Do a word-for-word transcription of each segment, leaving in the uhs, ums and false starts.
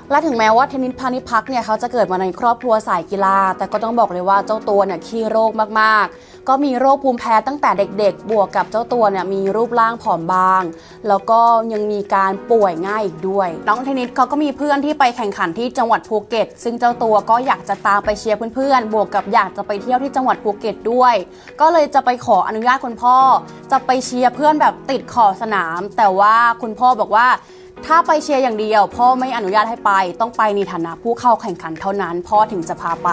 และถึงแม้ว่าเทนนิสพานิพักเนี่ยเขาจะเกิดมาในครอบครัวสายกีฬาแต่ก็ต้องบอกเลยว่าเจ้าตัวเนี่ยขี้โรคมากๆก็มีโรคภูมิแพ้ตั้งแต่เด็กๆบวกกับเจ้าตัวเนี่ยมีรูปร่างผอมบางแล้วก็ยังมีการป่วยง่ายอีกด้วยน้องเทนนิสเขาก็มีเพื่อนที่ไปแข่งขันที่จังหวัดภูเก็ตซึ่งเจ้าตัวก็อยากจะตามไปเชียร์เพื่อนๆบวกกับอยากจะไปเที่ยวที่จังหวัดภูเก็ตด้วยก็เลยจะไปขออนุญาตคุณพ่อจะไปเชียร์เพื่อนแบบติดขอบสนามแต่ว่าคุณพ่อบอกว่าถ้าไปเชียร์อย่างเดียวพ่อไม่อนุญาตให้ไปต้องไปในฐานะผู้เข้าแข่งขันเท่านั้นพ่อถึงจะพาไป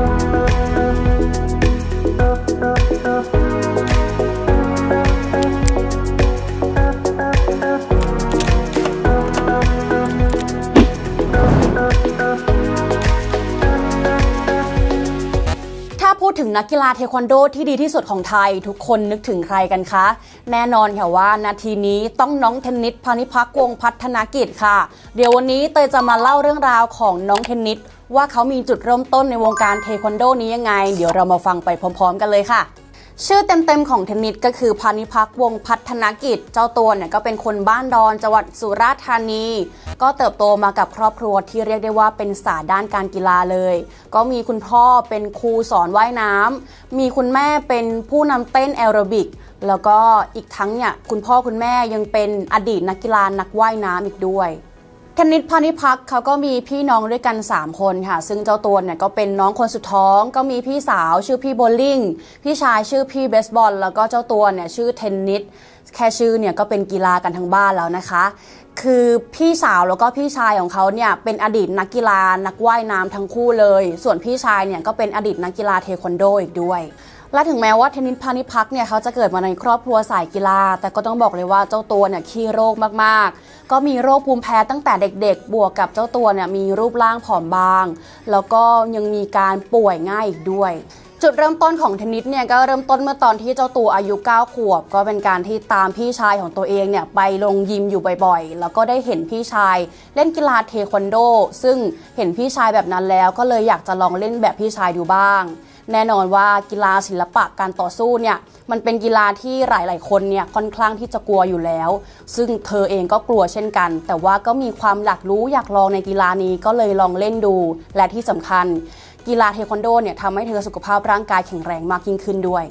พูดถึงนักกีฬาเทควันโดที่ดีที่สุดของไทยทุกคนนึกถึงใครกันคะแน่นอนค่ะว่านาทีนี้ต้องน้องเทนนิสพานิพักวงศ์พัฒนกิจค่ะเดี๋ยววันนี้เตยจะมาเล่าเรื่องราวของน้องเทนนิสว่าเขามีจุดเริ่มต้นในวงการเทควันโดนี้ยังไงเดี๋ยวเรามาฟังไปพร้อมๆกันเลยค่ะชื่อเต็มๆของเทนนิสก็คือพานิพักวงศ์พัฒนกิจเจ้าตัวเนี่ยก็เป็นคนบ้านดอนจังหวัดสุราษฎร์ธานีก็เติบโตมากับครอบครัวที่เรียกได้ว่าเป็นศาสตร์ด้านการกีฬาเลยก็มีคุณพ่อเป็นครูสอนว่ายน้ำมีคุณแม่เป็นผู้นำเต้นแอโรบิกแล้วก็อีกทั้งเนี่ยคุณพ่อคุณแม่ยังเป็นอดีตนักกีฬานักว่ายน้ำอีกด้วยเทนนิสพานิพักเขาก็มีพี่น้องด้วยกันสามคนค่ะซึ่งเจ้าตัวเนี่ยก็เป็นน้องคนสุดท้องก็มีพี่สาวชื่อพี่โบลิ่งพี่ชายชื่อพี่เบสบอลแล้วก็เจ้าตัวเนี่ยชื่อเทนนิสแค่ชื่อเนี่ยก็เป็นกีฬากันทั้งบ้านแล้วนะคะคือพี่สาวแล้วก็พี่ชายของเขาเนี่ยเป็นอดีตนักกีฬานักว่ายน้ำทั้งคู่เลยส่วนพี่ชายเนี่ยก็เป็นอดีตนักกีฬาเทควันโดอีกด้วยและถึงแม้ว่าเทนนิสพานิพักเนี่ยเขาจะเกิดมาในครอบครัวสายกีฬาแต่ก็ต้องบอกเลยว่าเจ้าตัวเนี่ยขี้โรคมากๆก็มีโรคภูมิแพ้ตั้งแต่เด็กๆบวกกับเจ้าตัวเนี่ยมีรูปร่างผอมบางแล้วก็ยังมีการป่วยง่ายอีกด้วยจุดเริ่มต้นของเทนนิสเนี่ยก็เริ่มต้นเมื่อตอนที่เจ้าตัวอายุเก้าขวบก็เป็นการที่ตามพี่ชายของตัวเองเนี่ยไปลงยิมอยู่บ่อยๆแล้วก็ได้เห็นพี่ชายเล่นกีฬาเทควันโดซึ่งเห็นพี่ชายแบบนั้นแล้วก็เลยอยากจะลองเล่นแบบพี่ชายดูบ้างแน่นอนว่ากีฬาศิลปะการต่อสู้เนี่ยมันเป็นกีฬาที่หลายๆคนเนี่ยค่อนข้างที่จะกลัวอยู่แล้วซึ่งเธอเองก็กลัวเช่นกันแต่ว่าก็มีความอยากรู้อยากลองในกีฬานี้ก็เลยลองเล่นดูและที่สำคัญกีฬาเทควันโดเนี่ยทำให้เธอสุขภาพร่างกายแข็งแรงมากยิ่งขึ้นด้วย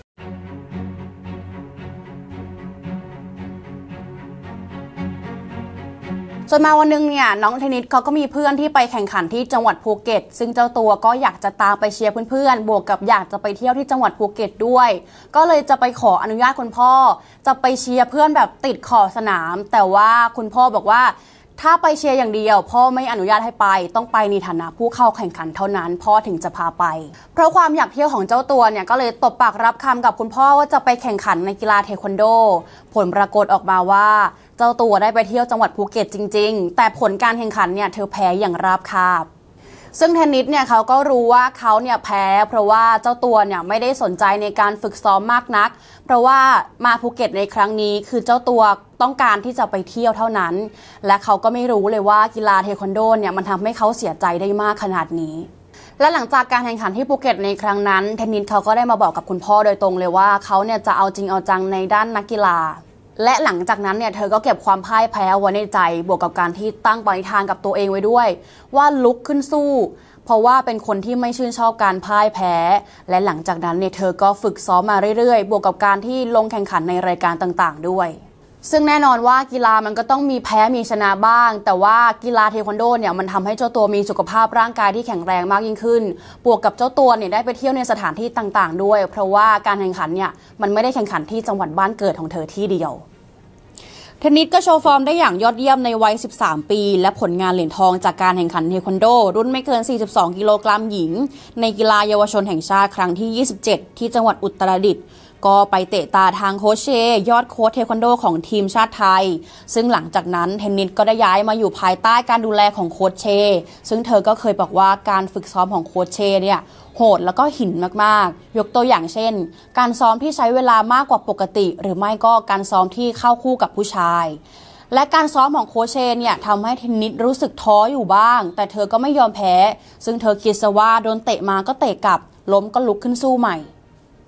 จนมาวันนึงเนี่ยน้องเทนนิสเขาก็มีเพื่อนที่ไปแข่งขันที่จังหวัดภูเก็ตซึ่งเจ้าตัวก็อยากจะตามไปเชียร์เพื่อนๆบวกกับอยากจะไปเที่ยวที่จังหวัดภูเก็ตด้วยก็เลยจะไปขออนุญาตคุณพ่อจะไปเชียร์เพื่อนแบบติดขอบสนามแต่ว่าคุณพ่อบอกว่าถ้าไปเชียร์อย่างเดียวพ่อไม่อนุญาตให้ไปต้องไปในฐานะผู้เข้าแข่งขันเท่านั้นพ่อถึงจะพาไปเพราะความอยากเที่ยวของเจ้าตัวเนี่ยก็เลยตบปากรับคำกับคุณพ่อว่าจะไปแข่งขันในกีฬาเทควันโดผลปรากฏออกมาว่าเจ้าตัวได้ไปเที่ยวจังหวัดภูเก็ตจริงๆแต่ผลการแข่งขันเนี่ยเธอแพ้อย่างราบคาบซึ่งเทนนิสเนี่ยเขาก็รู้ว่าเขาเนี่ยแพ้เพราะว่าเจ้าตัวเนี่ยไม่ได้สนใจในการฝึกซ้อมมากนักเพราะว่ามาภูเก็ตในครั้งนี้คือเจ้าตัวต้องการที่จะไปเที่ยวเท่านั้นและเขาก็ไม่รู้เลยว่ากีฬาเทควันโดเนี่ยมันทำให้เขาเสียใจได้มากขนาดนี้และหลังจากการแข่งขันที่ภูเก็ตในครั้งนั้นเทนนิสเขาก็ได้มาบอกกับคุณพ่อโดยตรงเลยว่าเขาเนี่ยจะเอาจริงเอาจังในด้านนักกีฬาและหลังจากนั้นเนี่ยเธอก็เก็บความพ่ายแพ้ไว้ในใจบวกกับการที่ตั้งปณิธานกับตัวเองไว้ด้วยว่าลุกขึ้นสู้เพราะว่าเป็นคนที่ไม่ชื่นชอบการพ่ายแพ้และหลังจากนั้นเนี่ยเธอก็ฝึกซ้อมมาเรื่อยๆบวกกับการที่ลงแข่งขันในรายการต่างๆด้วยซึ่งแน่นอนว่ากีฬามันก็ต้องมีแพ้มีชนะบ้างแต่ว่ากีฬาเทควันโดเนี่ยมันทำให้เจ้าตัวมีสุขภาพร่างกายที่แข็งแรงมากยิ่งขึ้นบวกกับเจ้าตัวเนี่ยได้ไปเที่ยวในสถานที่ต่างๆด้วยเพราะว่าการแข่งขันเนี่ยมันไม่ได้แข่งขันที่จังหวัดบ้านเกิดของเธอที่เดียวเทนนิสก็โชว์ฟอร์มได้อย่างยอดเยี่ยมในวัยสิบสามปีและผลงานเหรียญทองจากการแข่งขันเทควันโดรุ่นไม่เกินสี่สิบสองกิโลกรัมหญิงในกีฬาเยาวชนแห่งชาติครั้งที่ยี่สิบเจ็ดที่จังหวัดอุตรดิตถ์ก็ไปเตะตาทางโค้ชเชยอดโค้ชเทควันโดของทีมชาติไทยซึ่งหลังจากนั้นเทนนิสก็ได้ย้ายมาอยู่ภายใต้การดูแลของโค้ชเชซึ่งเธอก็เคยบอกว่าการฝึกซ้อมของโค้ชเชเนี่ยโหดแล้วก็หินมากๆยกตัวอย่างเช่นการซ้อมที่ใช้เวลามากกว่าปกติหรือไม่ก็การซ้อมที่เข้าคู่กับผู้ชายและการซ้อมของโค้ชเชเนี่ยทำให้เทนนิสรู้สึกท้ออยู่บ้างแต่เธอก็ไม่ยอมแพ้ซึ่งเธอคิดซะว่าโดนเตะมาก็เตะกลับล้มก็ลุกขึ้นสู้ใหม่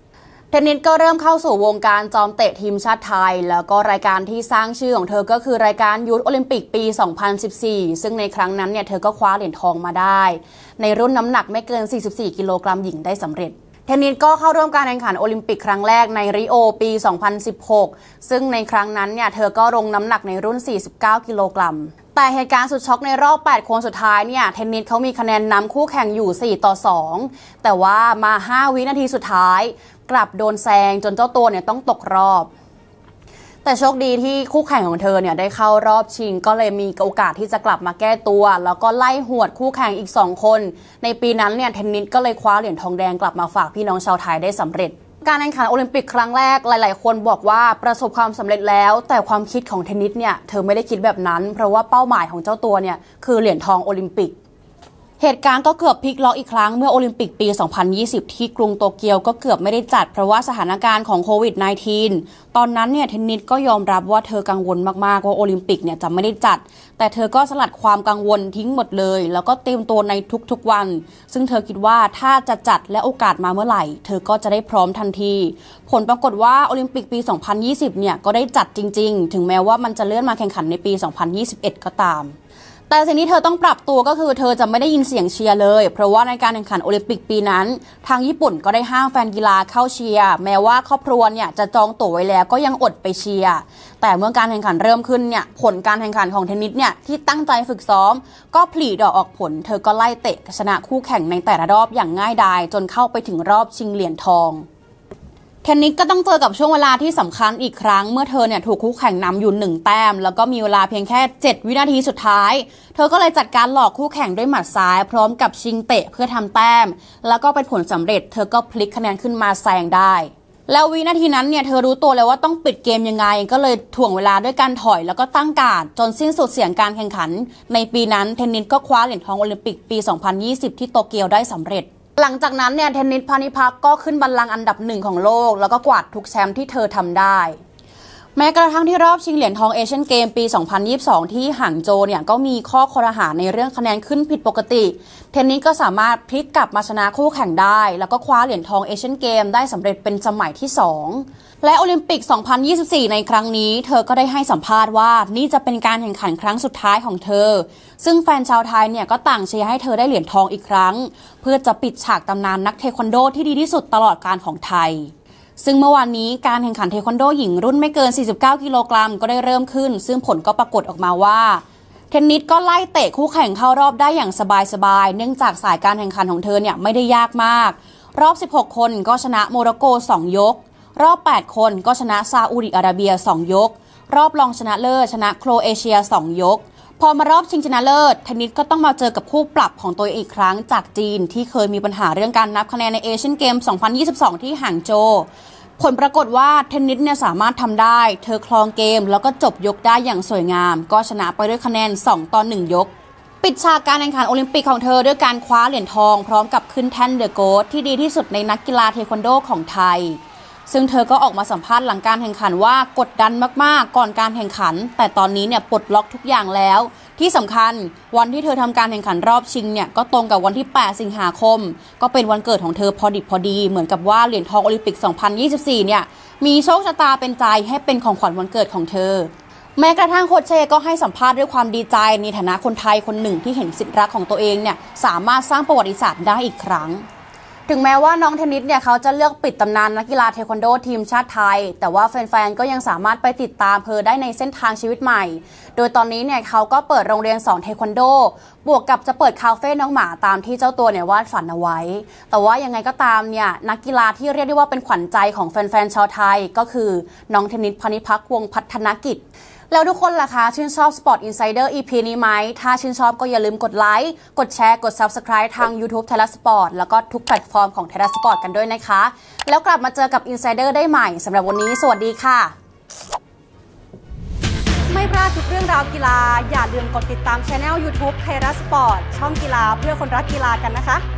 เทนนิสก็เริ่มเข้าสู่วงการจอมเตะทีมชาติไทยแล้วก็รายการที่สร้างชื่อของเธอก็คือรายการยูทโอลิมปิกปี สองพันสิบสี่ ซึ่งในครั้งนั้นเนี่ยเธอก็คว้าเหรียญทองมาได้ในรุ่นน้ำหนักไม่เกิน สี่สิบสี่ กิโลกรัมหญิงได้สำเร็จเทนนิสก็เข้าร่วมการแข่งขันโอลิมปิกครั้งแรกในริโอปี สองพันสิบหก ซึ่งในครั้งนั้นเนี่ยเธอก็ลงน้ำหนักในรุ่น สี่สิบเก้า กิโลกรัมแต่เหตุการณ์สุดช็อกในรอบ แปด คนสุดท้ายเนี่ยเทนนิสเขามีคะแนนนำคู่แข่งอยู่ สี่ต่อสอง แต่ว่ามา ห้า วินาทีสุดท้ายกลับโดนแซงจนเจ้าตัวเนี่ยต้องตกรอบแต่โชคดีที่คู่แข่งของเธอเนี่ยได้เข้ารอบชิงก็เลยมีโอกาสที่จะกลับมาแก้ตัวแล้วก็ไล่หวดคู่แข่งอีกสองคนในปีนั้นเนี่ยเทนนิสก็เลยคว้าเหรียญทองแดงกลับมาฝากพี่น้องชาวไทยได้สำเร็จการแข่งขันโอลิมปิกครั้งแรกหลายๆคนบอกว่าประสบความสำเร็จแล้วแต่ความคิดของเทนนิสเนี่ยเธอไม่ได้คิดแบบนั้นเพราะว่าเป้าหมายของเจ้าตัวเนี่ยคือเหรียญทองโอลิมปิกเหตุการณ์ก็เกือบพลิกล็อกอีกครั้งเมื่อโอลิมปิกปี สองพันยี่สิบ ที่กรุงโตเกียวก็เกือบไม่ได้จัดเพราะว่าสถานการณ์ของโควิด สิบเก้า ตอนนั้นเนี่ยเทนนิสก็ยอมรับว่าเธอกังวลมากๆว่าโอลิมปิกเนี่ยจะไม่ได้จัดแต่เธอก็สลัดความกังวลทิ้งหมดเลยแล้วก็เตรียมตัวในทุกๆวันซึ่งเธอคิดว่าถ้าจะจัดและโอกาสมาเมื่อไหร่เธอก็จะได้พร้อมทันทีผลปรากฏว่าโอลิมปิกปี สองพันยี่สิบ เนี่ยก็ได้จัดจริงๆถึงแม้ว่ามันจะเลื่อนมาแข่งขันในปี สองพันยี่สิบเอ็ด ก็ตามแต่สิ่งที่เธอต้องปรับตัวก็คือเธอจะไม่ได้ยินเสียงเชียร์เลยเพราะว่าในการแข่งขันโอลิมปิกปีนั้นทางญี่ปุ่นก็ได้ห้ามแฟนกีฬาเข้าเชียร์แม้ว่าครอบครัวเนี่ยจะจองตั๋วไว้แล้วก็ยังอดไปเชียร์แต่เมื่อการแข่งขันเริ่มขึ้นเนี่ยผลการแข่งขันของเทนนิสเนี่ยที่ตั้งใจฝึกซ้อมก็ผลิดอกออกผลเธอก็ไล่เตะชนะคู่แข่งในแต่ละรอบอย่างง่ายดายจนเข้าไปถึงรอบชิงเหรียญทองเทนนิสก็ต้องเจอกับช่วงเวลาที่สำคัญอีกครั้งเมื่อเธอเนี่ยถูกคู่แข่งนำอยู่หนึ่งแต้มแล้วก็มีเวลาเพียงแค่เจ็ดวินาทีสุดท้ายเธอก็เลยจัดการหลอกคู่แข่งด้วยหมัดซ้ายพร้อมกับชิงเตะเพื่อทำแต้มแล้วก็เป็นผลสำเร็จเธอก็พลิกคะแนนขึ้นมาแซงได้แล้ววินาทีนั้นเนี่ยเธอรู้ตัวแล้วว่าต้องปิดเกมยังไงก็เลยถ่วงเวลาด้วยการถอยแล้วก็ตั้งการ์ดจนสิ้นสุดเสียงการแข่งขันในปีนั้นเทนนิสก็คว้าเหรียญทองโอลิมปิกปี สองพันยี่สิบ ที่โตเกียวได้สำเร็จหลังจากนั้นเนี่ยเทนนิสพานิพักก็ขึ้นบัลลังก์อันดับหนึ่งของโลกแล้วก็กวาดทุกแชมป์ที่เธอทำได้แม้กระทั่งที่รอบชิงเหรียญทองเอเชียนเกมปี สองพันยี่สิบสอง ที่หางโจวเนี่ยก็มีข้อคอรหาในเรื่องคะแนนขึ้นผิดปกติเทนนิสก็สามารถพลิกกลับมาชนะคู่แข่งได้แล้วก็คว้าเหรียญทองเอเชียนเกมได้สำเร็จเป็นสมัยที่สองและโอลิมปิก สองพันยี่สิบสี่ ในครั้งนี้เธอก็ได้ให้สัมภาษณ์ว่านี่จะเป็นการแข่งขันครั้งสุดท้ายของเธอซึ่งแฟนชาวไทยเนี่ยก็ต่างเชียร์ให้เธอได้เหรียญทองอีกครั้งเพื่อจะปิดฉากตำนานนักเทควันโดที่ดีที่สุดตลอดกาลของไทยซึ่งเมื่อวานนี้การแข่งขันเทควันโดหญิงรุ่นไม่เกิน สี่สิบเก้า กิโลกรัมก็ได้เริ่มขึ้นซึ่งผลก็ปรากฏออกมาว่าเทนนิสก็ไล่เตะคู่แข่งเข้ารอบได้อย่างสบายๆเนื่องจากสายการแข่งขันของเธอเนี่ยไม่ได้ยากมากรอบสิบหกคนก็ชนะโมร็อกโกสองยกรอบแปดคนก็ชนะซาอุดิอาระเบียสองยกรอบรองชนะเลิศชนะโครเอเชียสองยกพอมารอบชิงชนะเลิศเทนนิสก็ต้องมาเจอกับคู่ปรับของตัวเองอีกครั้งจากจีนที่เคยมีปัญหาเรื่องการนับคะแนนในเอเชียนเกม สองพันยี่สิบสอง ที่หางโจวผลปรากฏว่าเทนนิสเนี่ยสามารถทำได้เธอครองเกมแล้วก็จบยกได้อย่างสวยงามก็ชนะไปด้วยคะแนนสองต่อหนึ่งยกปิดฉากการแข่งขันโอลิมปิกของเธอด้วยการคว้าเหรียญทองพร้อมกับขึ้นแท่นเดอะโกสที่ดีที่สุดในนักกีฬาเทควันโดของไทยซึ่งเธอก็ออกมาสัมภาษณ์หลังการแข่งขันว่ากดดันมากๆก่อนการแข่งขันแต่ตอนนี้เนี่ยปลดล็อกทุกอย่างแล้วที่สำคัญวันที่เธอทำการแข่งขันรอบชิงเนี่ยก็ตรงกับวันที่แปดสิงหาคมก็เป็นวันเกิดของเธอพอดิบพอดีเหมือนกับว่าเหรียญทองโอลิมปิก สองพันยี่สิบสี่ เนี่ยมีโชคชะตาเป็นใจให้เป็นของขวัญวันเกิดของเธอแม้กระทั่งโค้ชเชก็ให้สัมภาษณ์ด้วยความดีใจในฐานะคนไทยคนหนึ่งที่เห็นสิทธิรักของตัวเองเนี่ยสามารถสร้างประวัติศาสตร์ได้อีกครั้งถึงแม้ว่าน้องเทนนิสเนี่ยเขาจะเลือกปิดตำนานนักกีฬาเทควันโดทีมชาติไทยแต่ว่าแฟนๆก็ยังสามารถไปติดตามเธอได้ในเส้นทางชีวิตใหม่โดยตอนนี้เนี่ยเขาก็เปิดโรงเรียนสอนเทควันโดบวกกับจะเปิดคาเฟ่น้องหมาตามที่เจ้าตัวเนี่ยวาดฝันเอาไว้แต่ว่ายังไงก็ตามเนี่ยนักกีฬาที่เรียกได้ว่าเป็นขวัญใจของแฟนๆชาวไทยก็คือน้องเทนนิสพานิพักวงศ์พัฒนกิจแล้วทุกคนล่ะคะชื่นชอบ Sport Insider อี พี นี้ไหมถ้าชื่นชอบก็อย่าลืมกดไลค์กดแชร์กด Subscribe ทาง YouTube ไทยรัฐสปอร์ตแล้วก็ทุกแพลตฟอร์มของไทยรัฐสปอร์ตกันด้วยนะคะแล้วกลับมาเจอกับ Insider ได้ใหม่สำหรับวันนี้สวัสดีค่ะไม่พลาดทุกเรื่องราวกีฬาอย่าลืมกดติดตาม Channel YouTube ไทยรัฐสปอร์ตช่องกีฬาเพื่อคนรักกีฬากันนะคะ